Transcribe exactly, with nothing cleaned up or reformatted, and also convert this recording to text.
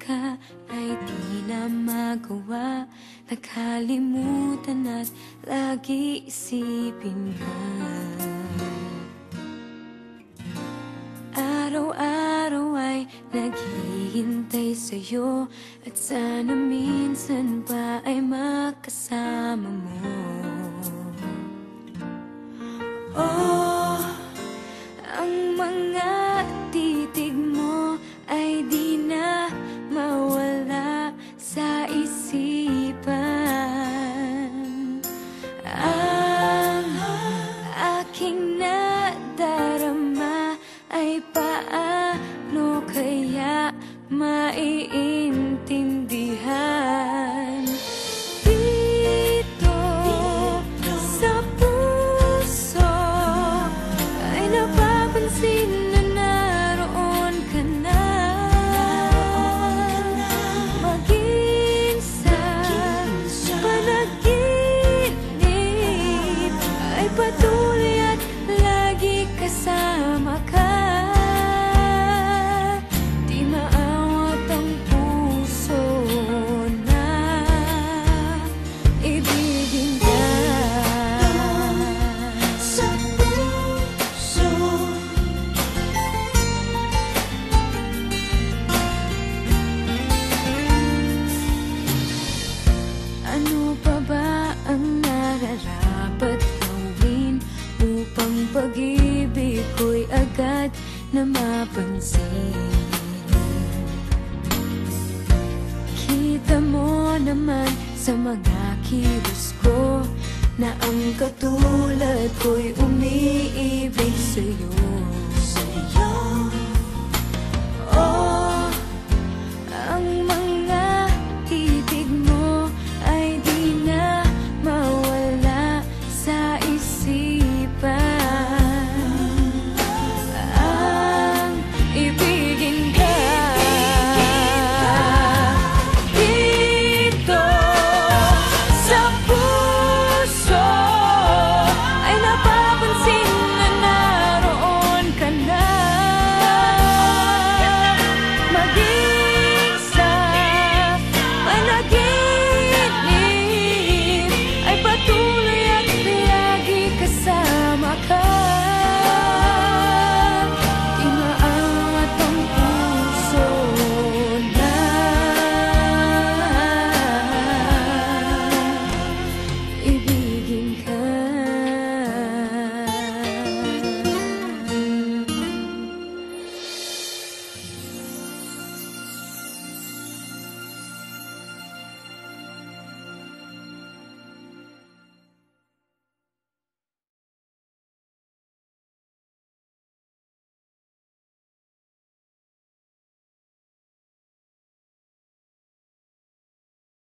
ka ay di na magawa. Nakalimutan at lagi isipin ka. Araw-araw ay naghihintay sa'yo, at sana minsan pa ay makasama mo. Oh, ang mga titig mo ay di na mawala sa isipan. Ang aking nadarama ay paano kaya maiintindihan? Dito sa puso ay napapansin na naroon ka na. Maging sa panaginip ay patuloy at lagi kasama ka. Ano pa ba ang nararapat gawin upang pag-ibig ko'y agad na mapansin? Kita mo naman sa mga kilos ko na ang katulad ko'y umiibig sa'yo.